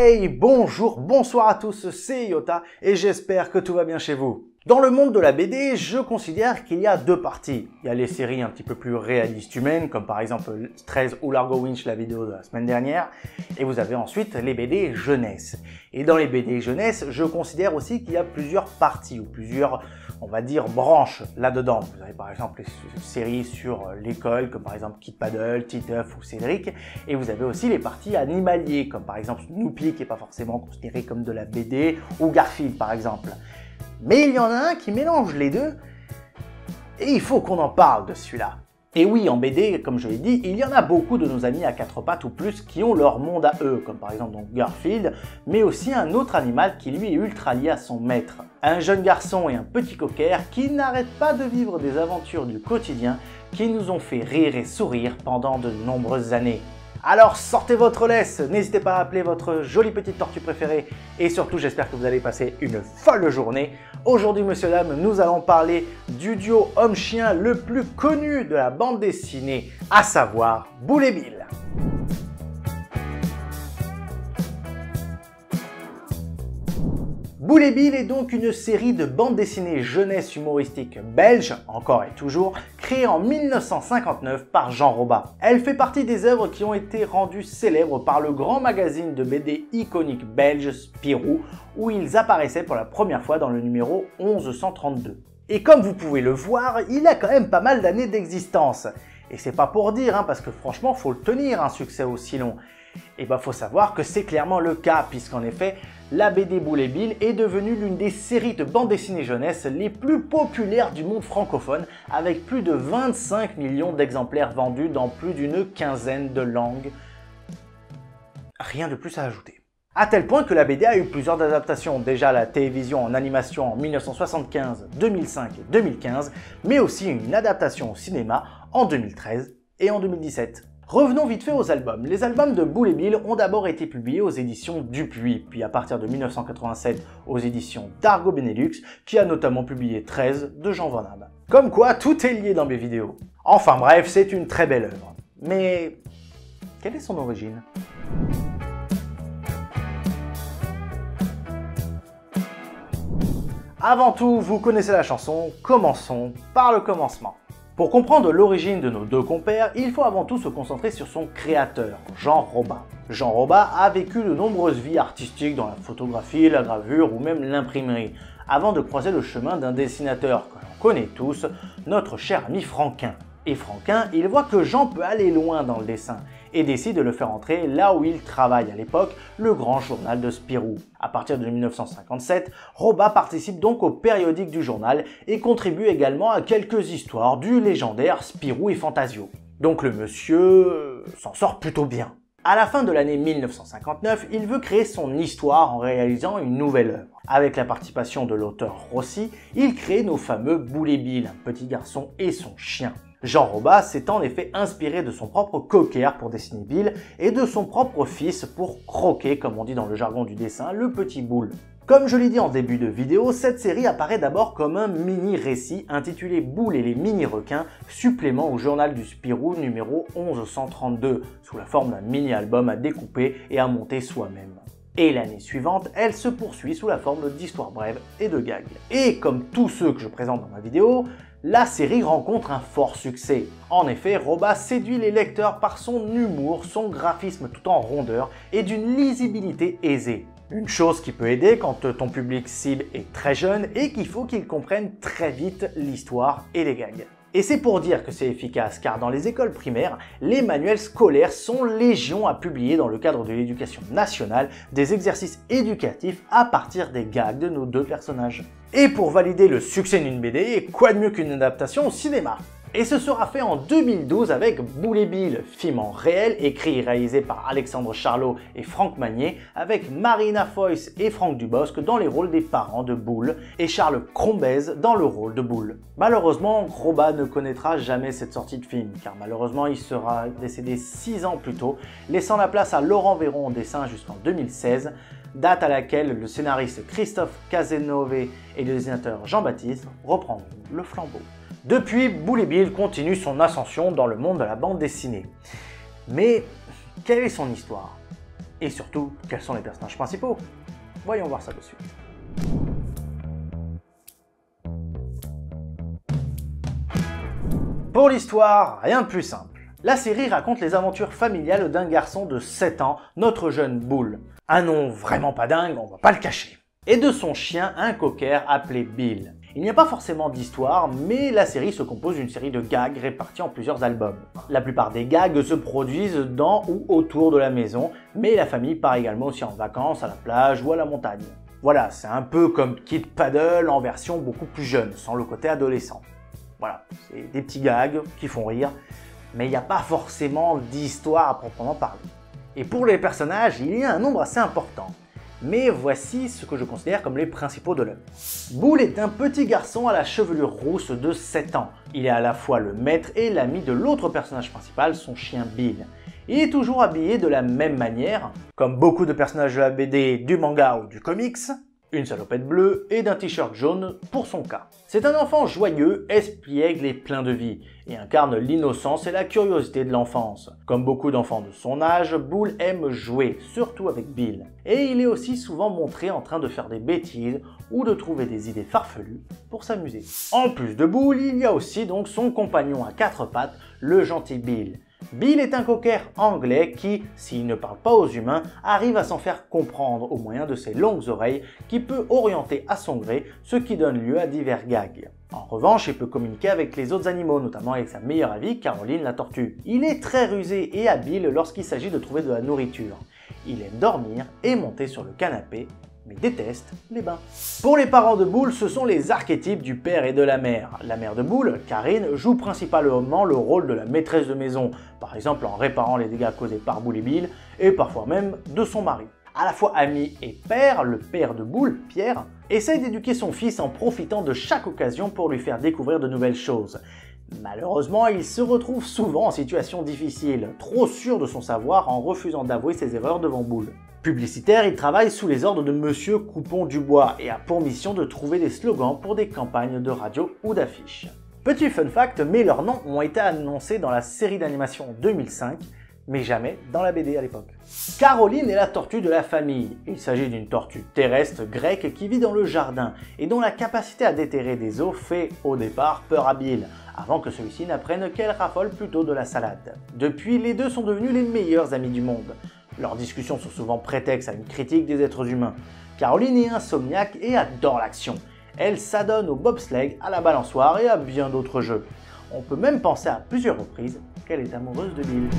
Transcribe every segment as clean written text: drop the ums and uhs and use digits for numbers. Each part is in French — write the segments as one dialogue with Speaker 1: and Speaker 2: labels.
Speaker 1: Hey, bonjour, bonsoir à tous, c'est Yota et j'espère que tout va bien chez vous. Dans le monde de la BD, je considère qu'il y a deux parties. Il y a les séries un petit peu plus réalistes humaines, comme par exemple 13 ou Largo Winch, la vidéo de la semaine dernière, et vous avez ensuite les BD jeunesse. Et dans les BD jeunesse, je considère aussi qu'il y a plusieurs parties ou plusieurs, on va dire, branches là-dedans. Vous avez par exemple les séries sur l'école, comme par exemple Kid Paddle, Titeuf ou Cédric, et vous avez aussi les parties animaliers, comme par exemple Snoopy, qui n'est pas forcément considéré comme de la BD, ou Garfield par exemple. Mais il y en a un qui mélange les deux, et il faut qu'on en parle de celui-là. Et oui, en BD, comme je l'ai dit, il y en a beaucoup de nos amis à quatre pattes ou plus qui ont leur monde à eux, comme par exemple donc Garfield, mais aussi un autre animal qui lui est ultra lié à son maître. Un jeune garçon et un petit cocker qui n'arrêtent pas de vivre des aventures du quotidien qui nous ont fait rire et sourire pendant de nombreuses années. Alors sortez votre laisse, n'hésitez pas à appeler votre jolie petite tortue préférée et surtout j'espère que vous allez passer une folle journée. Aujourd'hui messieurs dames, nous allons parler du duo homme-chien le plus connu de la bande dessinée, à savoir Boule et Bill. Boule et Bill est donc une série de bandes dessinées jeunesse humoristique belge, encore et toujours, créée en 1959 par Jean Roba. Elle fait partie des œuvres qui ont été rendues célèbres par le grand magazine de BD iconique belge Spirou, où ils apparaissaient pour la première fois dans le numéro 1132. Et comme vous pouvez le voir, il a quand même pas mal d'années d'existence. Et c'est pas pour dire, parce que franchement, faut le tenir un succès aussi long. Et faut savoir que c'est clairement le cas, puisqu'en effet, la BD Boule et Bill est devenue l'une des séries de bandes dessinées jeunesse les plus populaires du monde francophone, avec plus de 25 millions d'exemplaires vendus dans plus d'une quinzaine de langues. Rien de plus à ajouter. À tel point que la BD a eu plusieurs adaptations, déjà à la télévision en animation en 1975, 2005 et 2015, mais aussi une adaptation au cinéma en 2013 et en 2017. Revenons vite fait aux albums. Les albums de Boule et Bill ont d'abord été publiés aux éditions Dupuis, puis à partir de 1987 aux éditions d'Argo Benelux, qui a notamment publié 13 de Jean Van Damme. Comme quoi, tout est lié dans mes vidéos. Enfin bref, c'est une très belle œuvre. Mais quelle est son origine ? Avant tout, vous connaissez la chanson, commençons par le commencement. Pour comprendre l'origine de nos deux compères, il faut avant tout se concentrer sur son créateur, Jean Roba. Jean Roba a vécu de nombreuses vies artistiques dans la photographie, la gravure ou même l'imprimerie, avant de croiser le chemin d'un dessinateur que l'on connaît tous, notre cher ami Franquin. Et Franquin, il voit que Jean peut aller loin dans le dessin et décide de le faire entrer là où il travaille à l'époque, le grand journal de Spirou. À partir de 1957, Roba participe donc au périodique du journal et contribue également à quelques histoires du légendaire Spirou et Fantasio. Donc le monsieur s'en sort plutôt bien. À la fin de l'année 1959, il veut créer son histoire en réalisant une nouvelle œuvre. Avec la participation de l'auteur Rossi, il crée nos fameux Boule et Bill, un petit garçon et son chien. Jean Roba s'est en effet inspiré de son propre cocker pour dessiner Bill et de son propre fils pour croquer, comme on dit dans le jargon du dessin, le petit Boule. Comme je l'ai dit en début de vidéo, cette série apparaît d'abord comme un mini-récit intitulé Boule et les mini-requins, supplément au journal du Spirou numéro 1132, sous la forme d'un mini-album à découper et à monter soi-même. Et l'année suivante, elle se poursuit sous la forme d'histoires brèves et de gags. Et comme tous ceux que je présente dans ma vidéo, la série rencontre un fort succès. En effet, Roba séduit les lecteurs par son humour, son graphisme tout en rondeur et d'une lisibilité aisée. Une chose qui peut aider quand ton public cible est très jeune et qu'il faut qu'il comprenne très vite l'histoire et les gags. Et c'est pour dire que c'est efficace, car dans les écoles primaires, les manuels scolaires sont légion à publier dans le cadre de l'éducation nationale des exercices éducatifs à partir des gags de nos deux personnages. Et pour valider le succès d'une BD, quoi de mieux qu'une adaptation au cinéma ? Et ce sera fait en 2012 avec Boule et Bill, film en réel, écrit et réalisé par Alexandre Charlot et Franck Magnier, avec Marina Foïs et Franck Dubosc dans les rôles des parents de Boule, et Charles Crombez dans le rôle de Boule. Malheureusement, Roba ne connaîtra jamais cette sortie de film, car malheureusement il sera décédé 6 ans plus tôt, laissant la place à Laurent Véron au dessin jusqu'en 2016, date à laquelle le scénariste Christophe Cazenove et le dessinateur Jean-Baptiste reprendront le flambeau. Depuis, Boule et Bill continue son ascension dans le monde de la bande dessinée. Mais quelle est son histoire ? Et surtout, quels sont les personnages principaux? Voyons voir ça de suite. Pour l'histoire, rien de plus simple. La série raconte les aventures familiales d'un garçon de 7 ans, notre jeune Bull. Un nom vraiment pas dingue, on va pas le cacher. Et de son chien, un cocker appelé Bill. Il n'y a pas forcément d'histoire, mais la série se compose d'une série de gags répartis en plusieurs albums. La plupart des gags se produisent dans ou autour de la maison, mais la famille part également aussi en vacances, à la plage ou à la montagne. Voilà, c'est un peu comme Kid Paddle en version beaucoup plus jeune, sans le côté adolescent. Voilà, c'est des petits gags qui font rire, mais il n'y a pas forcément d'histoire à proprement parler. Et pour les personnages, il y a un nombre assez important. Mais voici ce que je considère comme les principaux de l'œuvre. Bull est un petit garçon à la chevelure rousse de 7 ans. Il est à la fois le maître et l'ami de l'autre personnage principal, son chien Bill. Il est toujours habillé de la même manière, comme beaucoup de personnages de la BD, du manga ou du comics, une salopette bleue et d'un t-shirt jaune pour son cas. C'est un enfant joyeux, espiègle et plein de vie, et incarne l'innocence et la curiosité de l'enfance. Comme beaucoup d'enfants de son âge, Bull aime jouer, surtout avec Bill. Et il est aussi souvent montré en train de faire des bêtises ou de trouver des idées farfelues pour s'amuser. En plus de Bull, il y a aussi donc son compagnon à 4 pattes, le gentil Bill. Bill est un cocker anglais qui, s'il ne parle pas aux humains, arrive à s'en faire comprendre au moyen de ses longues oreilles qui peut orienter à son gré, ce qui donne lieu à divers gags. En revanche, il peut communiquer avec les autres animaux, notamment avec sa meilleure amie, Caroline la tortue. Il est très rusé et habile lorsqu'il s'agit de trouver de la nourriture. Il aime dormir et monter sur le canapé, mais déteste les bains. Pour les parents de Bull, ce sont les archétypes du père et de la mère. La mère de Bull, Karine, joue principalement le rôle de la maîtresse de maison, par exemple en réparant les dégâts causés par Bull et Bill, et parfois même de son mari. À la fois ami et père, le père de Bull, Pierre, essaye d'éduquer son fils en profitant de chaque occasion pour lui faire découvrir de nouvelles choses. Malheureusement, il se retrouve souvent en situation difficile, trop sûr de son savoir en refusant d'avouer ses erreurs devant Bull. Publicitaire, il travaille sous les ordres de Monsieur Coupon-Dubois et a pour mission de trouver des slogans pour des campagnes de radio ou d'affiches. Petit fun fact, mais leurs noms ont été annoncés dans la série d'animation 2005, mais jamais dans la BD à l'époque. Caroline est la tortue de la famille. Il s'agit d'une tortue terrestre grecque qui vit dans le jardin et dont la capacité à déterrer des os fait au départ peur à Bill, avant que celui-ci n'apprenne qu'elle raffole plutôt de la salade. Depuis, les deux sont devenus les meilleurs amis du monde. Leurs discussions sont souvent prétexte à une critique des êtres humains. Caroline est insomniaque et adore l'action. Elle s'adonne au bobsleigh, à la balançoire et à bien d'autres jeux. On peut même penser à plusieurs reprises qu'elle est amoureuse de Bill.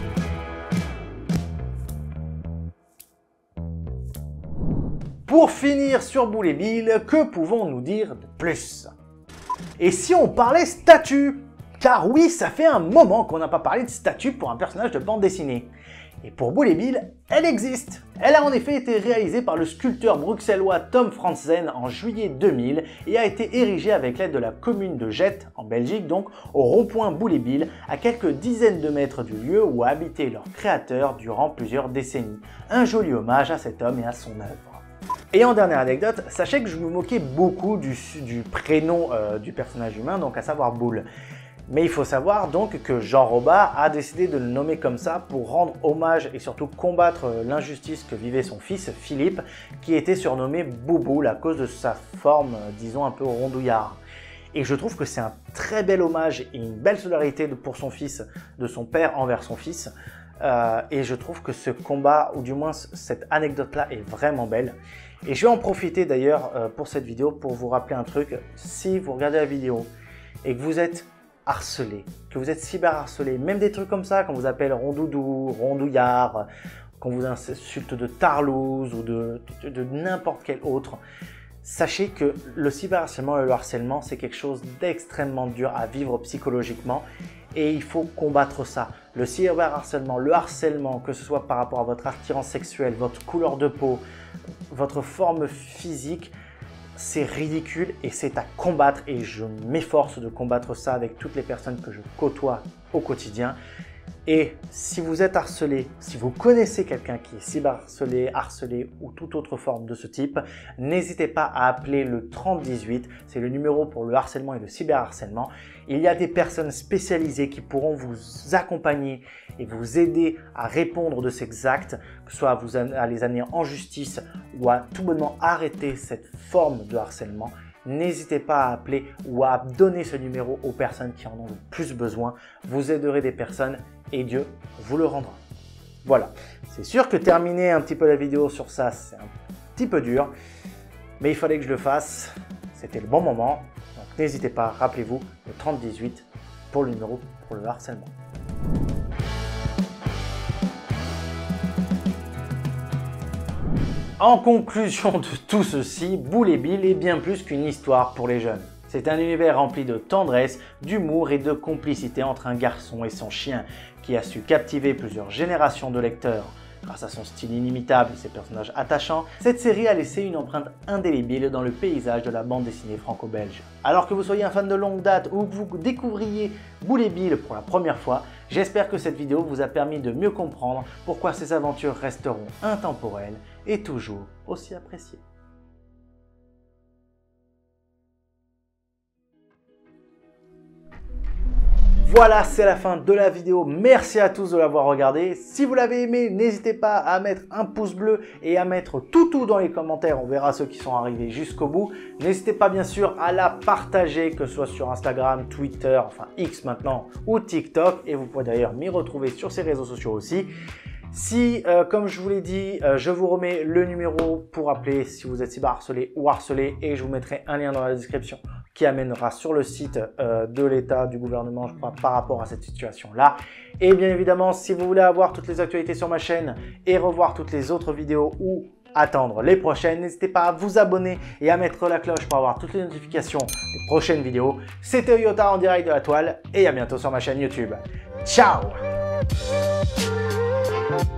Speaker 1: Pour finir sur Bull et Bill, que pouvons-nous dire de plus? Et si on parlait statue? Car oui, ça fait un moment qu'on n'a pas parlé de statue pour un personnage de bande dessinée. Et pour Bull et Bill, elle existe. Elle a en effet été réalisée par le sculpteur bruxellois Tom Franzen en juillet 2000 et a été érigée avec l'aide de la commune de Jette, en Belgique donc, au rond-point Bull et Bill, à quelques dizaines de mètres du lieu où a habité leur créateur durant plusieurs décennies. Un joli hommage à cet homme et à son œuvre. Et en dernière anecdote, sachez que je me moquais beaucoup du prénom du personnage humain, donc à savoir Bull. Mais il faut savoir donc que Jean Roba a décidé de le nommer comme ça pour rendre hommage et surtout combattre l'injustice que vivait son fils Philippe, qui était surnommé Bouboule à cause de sa forme, disons, un peu rondouillard. Et je trouve que c'est un très bel hommage et une belle solidarité pour son fils, de son père envers son fils. Et je trouve que ce combat, ou du moins cette anecdote-là, est vraiment belle. Et je vais en profiter d'ailleurs pour cette vidéo pour vous rappeler un truc. Si vous regardez la vidéo et que vous êtes harcelé, que vous êtes cyberharcelé, même des trucs comme ça, qu'on vous appelle rondoudou, rondouillard, qu'on vous insulte de tarlouse ou de n'importe quel autre, sachez que le cyberharcèlement et le harcèlement, c'est quelque chose d'extrêmement dur à vivre psychologiquement et il faut combattre ça. Le cyberharcèlement, le harcèlement, que ce soit par rapport à votre attirance sexuelle, votre couleur de peau, votre forme physique, c'est ridicule et c'est à combattre et je m'efforce de combattre ça avec toutes les personnes que je côtoie au quotidien. Et si vous êtes harcelé, si vous connaissez quelqu'un qui est cyberharcelé, harcelé ou toute autre forme de ce type, n'hésitez pas à appeler le 3018. C'est le numéro pour le harcèlement et le cyberharcèlement. Il y a des personnes spécialisées qui pourront vous accompagner et vous aider à répondre de ces actes, que ce soit à les amener en justice ou à tout bonnement arrêter cette forme de harcèlement. N'hésitez pas à appeler ou à donner ce numéro aux personnes qui en ont le plus besoin. Vous aiderez des personnes et Dieu vous le rendra. Voilà, c'est sûr que terminer un petit peu la vidéo sur ça, c'est un petit peu dur, mais il fallait que je le fasse. C'était le bon moment. Donc n'hésitez pas, rappelez-vous le 3018 pour le numéro pour le harcèlement. En conclusion de tout ceci, Boule et Bill est bien plus qu'une histoire pour les jeunes. C'est un univers rempli de tendresse, d'humour et de complicité entre un garçon et son chien qui a su captiver plusieurs générations de lecteurs. Grâce à son style inimitable et ses personnages attachants, cette série a laissé une empreinte indélébile dans le paysage de la bande dessinée franco-belge. Alors que vous soyez un fan de longue date ou que vous découvriez Boule et Bill pour la première fois, j'espère que cette vidéo vous a permis de mieux comprendre pourquoi ces aventures resteront intemporelles et toujours aussi appréciées. Voilà, c'est la fin de la vidéo. Merci à tous de l'avoir regardé. Si vous l'avez aimé, n'hésitez pas à mettre un pouce bleu et à mettre tout dans les commentaires. On verra ceux qui sont arrivés jusqu'au bout. N'hésitez pas bien sûr à la partager, que ce soit sur Instagram, Twitter, enfin X maintenant, ou TikTok. Et vous pouvez d'ailleurs m'y retrouver sur ces réseaux sociaux aussi. Si, comme je vous l'ai dit, je vous remets le numéro pour appeler si vous êtes cyberharcelé ou harcelé et je vous mettrai un lien dans la description qui amènera sur le site de l'État, du gouvernement, je crois, par rapport à cette situation-là. Et bien évidemment, si vous voulez avoir toutes les actualités sur ma chaîne et revoir toutes les autres vidéos ou attendre les prochaines, n'hésitez pas à vous abonner et à mettre la cloche pour avoir toutes les notifications des prochaines vidéos. C'était Yota en direct de la toile et à bientôt sur ma chaîne YouTube. Ciao!